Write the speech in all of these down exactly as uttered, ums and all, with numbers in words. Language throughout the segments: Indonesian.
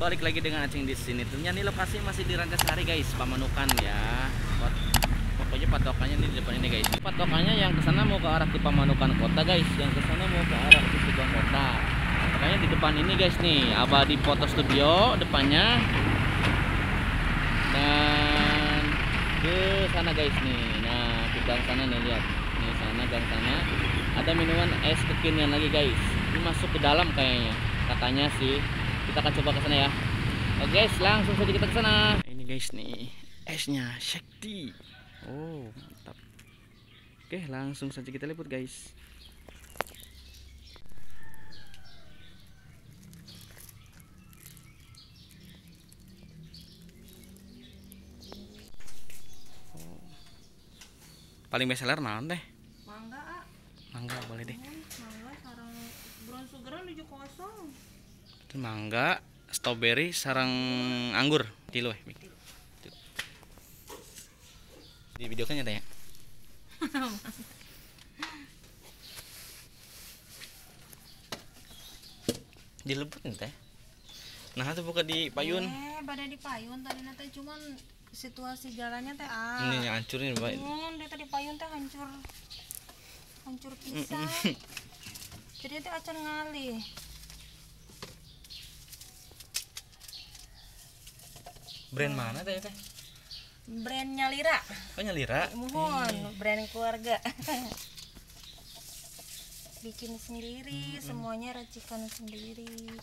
balik lagi dengan Acing di sini. Tentunya nih lokasi masih di Ranggasari guys, Pamanukan ya. Pokoknya patokannya nih di depan ini guys. Patokannya yang kesana mau ke arah ke Pamanukan kota guys, yang kesana mau ke arah ke Subang kota. Makanya di depan ini guys nih, Abadi Foto Studio depannya. Dan ke sana guys nih. Nah, di gang sana nih lihat. Nih sana gang sana ada minuman es kekinian lagi guys. Ini masuk ke dalam kayaknya. Katanya sih. Kita akan coba ke sana ya. Oke guys, langsung saja kita ke sana. Ini guys nih, esnya Shakti. Oh, mantap. Oke, langsung saja kita liput guys. Oh. Paling best seller naon teh? Mangga, ah. Mangga boleh deh. Mangga sarang brown sugaran tujuh kosong. Mangga, strawberry, sarang anggur. Tilu eh. Di video kan nyata ya? Dilebut nih teh. Nah, itu buka di payun. Eh, pada di payun tadi nanti cuman situasi jalannya teh ah. Ini yang hancur ini, Pak. Hmm, dia tadi payun teh hancur. Hancur pisan. Jadi teh acan ngalih. Brand mana teh teh? Brandnya Lira. Oh, Lira. Mohon, brand keluarga. Bikin sendiri, hmm, semuanya racikan sendiri.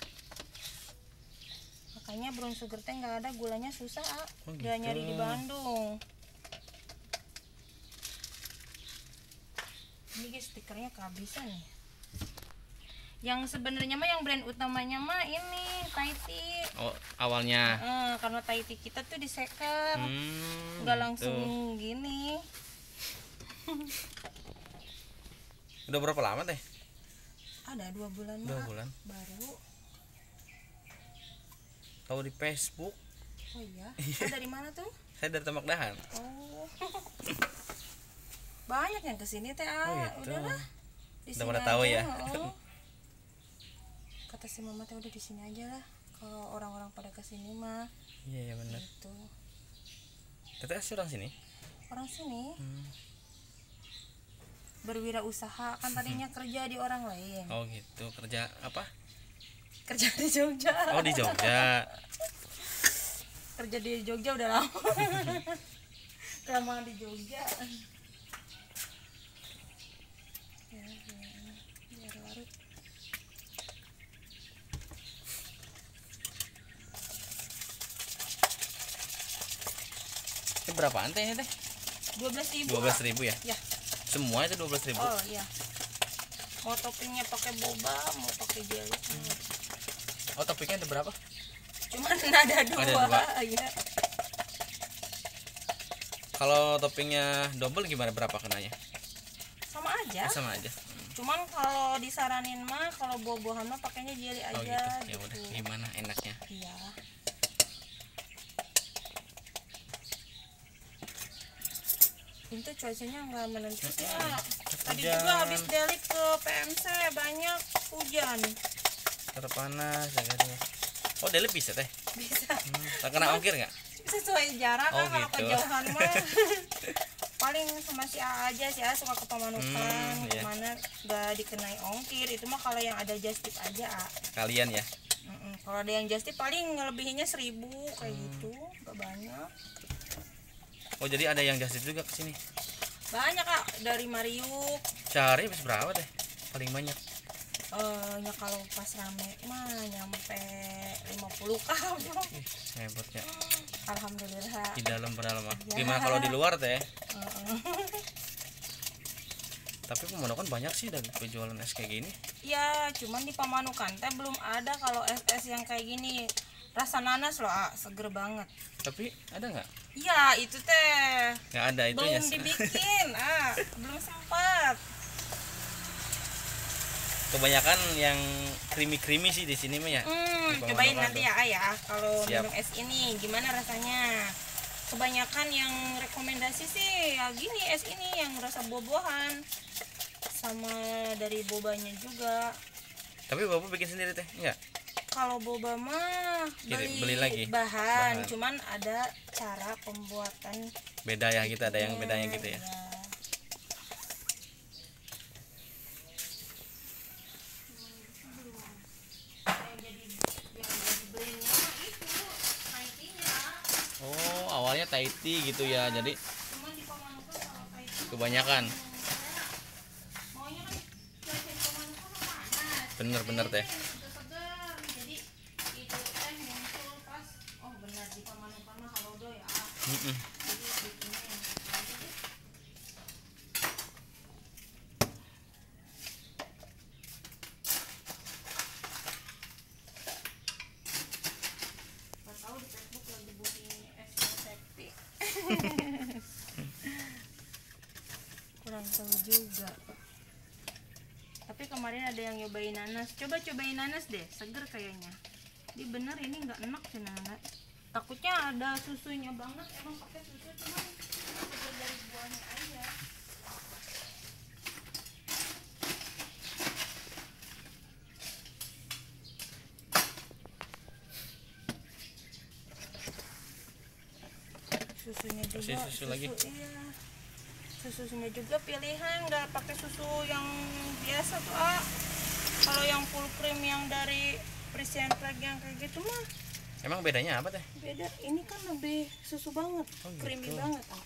Makanya brown sugar teh nggak ada, gulanya susah, ah. Oh, gitu. Dia nyari di Bandung. Ini guys, stikernya kehabisan nih. Yang sebenarnya mah yang brand utamanya mah ini Tahiti. Oh, awalnya. Eh, karena Tahiti kita tuh diseker, hmm, nggak langsung gitu. Gini. Udah berapa lama teh? Ada dua bulan. Dua mah, bulan. Baru. Tahu di Facebook. Oh iya. Oh, dari mana tuh? Saya dari Tambak Dahan. Oh. Banyak yang kesini teh, ah. Oh, gitu. Udahlah. Di Udah sini pada tahu ya. Oh. Kata si mama teh udah di sini aja lah. Kalau orang-orang pada kesini mah. Iya, ya benar. Gitu. Teteh asli orang sini? Orang sini. Hmm. Berwirausaha, kan tadinya kerja di orang lain. Oh gitu, kerja apa? Kerja di Jogja. Oh, di Jogja. Kerja di Jogja udah lama. Kelamaan di Jogja. Ya, ya, biar larut. Ini berapaan teh teh? dua belas ribu. Dua belas ribu ya? Ya. Semua itu dua belas ribu. Oh iya. Mau toppingnya pakai boba, mau pakai jelly. Hmm. Oh, toppingnya ada berapa? Cuman ada dua. Ada dua. Ya. Kalau toppingnya double gimana, berapa kenanya? Sama aja. Oh, sama aja. Hmm. Cuman kalau disaranin mah kalau buah-buahan mah pakainya jelly aja. Oh gitu. Ya gitu. udah, gimana enaknya? Iya. Itu cuacanya nggak menentu ya. Tadi Hujan. juga habis delik ke P M C banyak hujan. Terpanas ya kan. Oh, deli bisa teh? Bisa. Hmm. Tak kena ongkir nggak? Sesuai jarak Oh, kan kalau gitu. kejauhan mah. Paling sama si A aja, si A suka ke Pamanukan, Hmm, iya. kemana nggak dikenai ongkir. Itu mah kalau yang ada just tip aja, A. Kalian ya? Mm-mm. Kalau ada yang just tip paling ngelebihinnya seribu kayak Hmm. gitu, nggak banyak. Oh, jadi ada yang just tip juga ke sini. Banyak, Kak, dari Mariuk. Sehari habis berapa teh? Paling banyak. Eh, ya kalau pas rame mah nyampe lima puluh kali. Ih, hebatnya. Alhamdulillah. Di dalam dalam ah. Ya. Gimana kalau di luar teh? Heeh. Tapi Pamanukan banyak sih dari penjualan es kayak gini. Ya, cuman di Pamanukan teh belum ada kalau es-es yang kayak gini. Rasa nanas loh, ah, seger banget. Tapi ada nggak? Iya, itu teh Nggak ada itu belum ya. dibikin, ah, belum sempat. Kebanyakan yang creamy-creamy sih di sini mah ya. Hmm, Di cobain Pamanukan nanti tuh. ya, Ayah, kalau Siap. minum es ini gimana rasanya. Kebanyakan yang rekomendasi sih ya gini, es ini yang rasa buah-buahan. Sama dari bobanya juga. Tapi bapak bikin sendiri teh? Enggak? kalau boba mah beli, beli lagi bahan, bahan. Cuman ada cara pembuatan beda ya, kita ada yang bedanya gitu ya. ya. Oh, awalnya Thai tea gitu ya, jadi Cuman di Pamanukan kalau Thai tea kebanyakan. maunya kan cuaca di Pamanukan panas. Bener-bener teh. Segar-segar. Jadi itu teh muncul pas oh benar di Pamanukan mah halodo ya. Mm-mm. Jadi bikinnya yang gitu aja deh. Pas tahu di Facebook lagi booming es resepsi. Kurang tahu juga. Tapi kemarin ada yang nyobain nanas. Coba cobain nanas deh, seger kayaknya. Ini bener ini nggak enak sih nanas. Takutnya ada susunya banget. Emang pakai susu cuman seger dari buahnya aja. Susunya juga. Kasih susu lagi. Iya. Susunya juga pilihan, nggak pakai susu yang biasa tuh ah. Kalau yang full cream yang dari Frisian Flag yang kayak gitu mah Emang bedanya apa teh? beda. Ini kan lebih susu banget, Oh, gitu. creamy banget ah.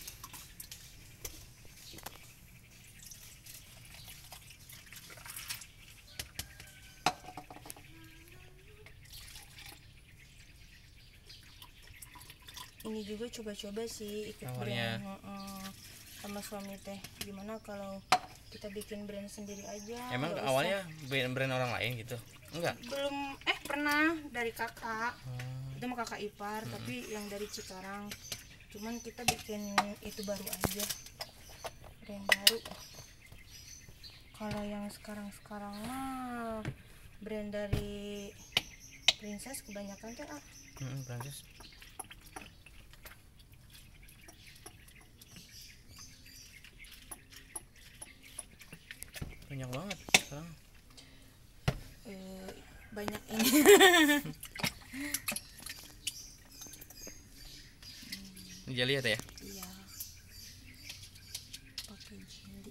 Ini juga coba-coba sih ikut Awalnya. brand heeh, sama suami teh. Gimana kalau kita bikin brand sendiri aja? Emang nggak awalnya brand orang lain gitu? Enggak. usah- belum eh pernah dari kakak. Hmm. Itu mah kakak ipar, tapi yang dari Cikarang. Cuman kita bikin itu baru aja, brand baru. Kalau yang sekarang-sekarang mah brand dari Princess kebanyakan tuh ah. Hmm, Prancis. Banyak banget sekarang. Eh, banyak ini. Ini jeli ya teh ya? Iya. Pakai jeli.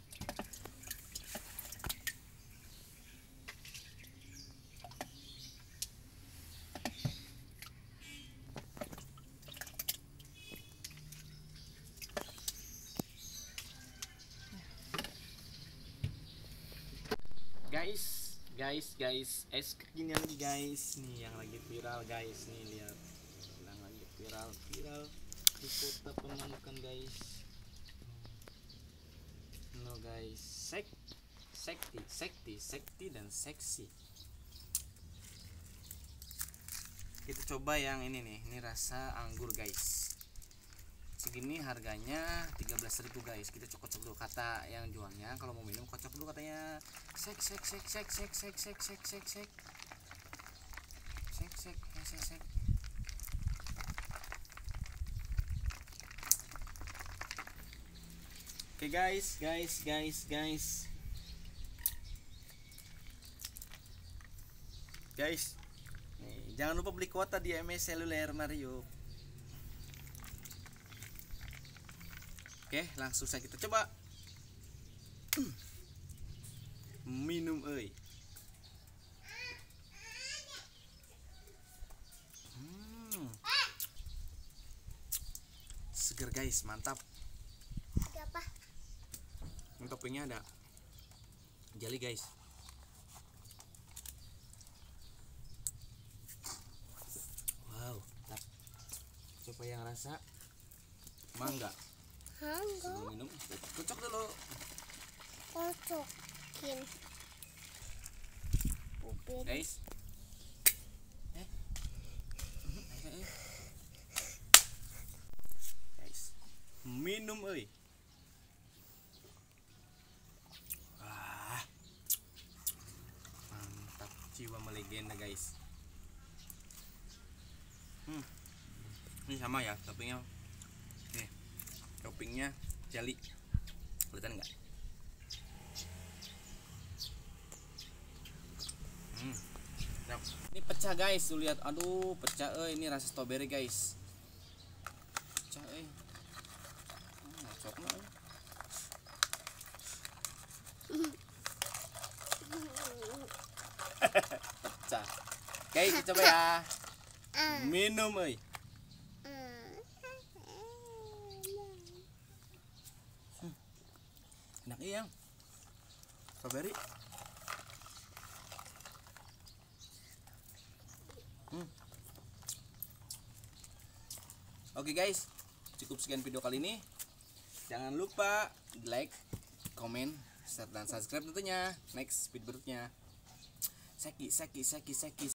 Guys, guys, guys, es kekinian lagi guys. Nih yang lagi viral guys, nih lihat. Yang lagi viral, viral di kota Pemanukan guys. No guys, sek, sekti, sekti, sekti dan seksi. Kita coba yang ini nih, ini rasa anggur guys. Segini harganya tiga belas ribu guys. Kita kocok dulu, kata yang jualnya kalau mau minum kocok dulu katanya. Sek sek sek sek sek sek sek sek sek sek sek sek sek sek. Oke guys, guys, guys, guys. Guys, nih, jangan lupa beli kuota di M S Seluler Mario. Oke, langsung saja kita coba. Minum euy. Hmm. Seger guys, mantap. Apa? Ini toppingnya ada jelly guys. Wow, mantap. Coba yang rasa mangga. Hangga Sebelum minum, kocok dulu. kocokin. Upin. Guys. Eh. Eh, eh. Guys, minum euy. Wah. Mantap, jiwa melegenda guys. Hmm. Ini sama ya toppingnya. Nih, toppingnya jelly. Kelihatan nggak? Hmm. Ini pecah guys, tuh lihat. Aduh, pecah eh ini rasa strawberry guys. Pecah eh. Hmm, ngocok nah, eh. Pecah. Oke, kita coba ya. Minum euy. Enak iya yang strawberry. Hmm. Oke guys, cukup sekian video kali ini. Jangan lupa like, komen, share dan subscribe tentunya. Next video berikutnya. Seki, seki, seki, seki.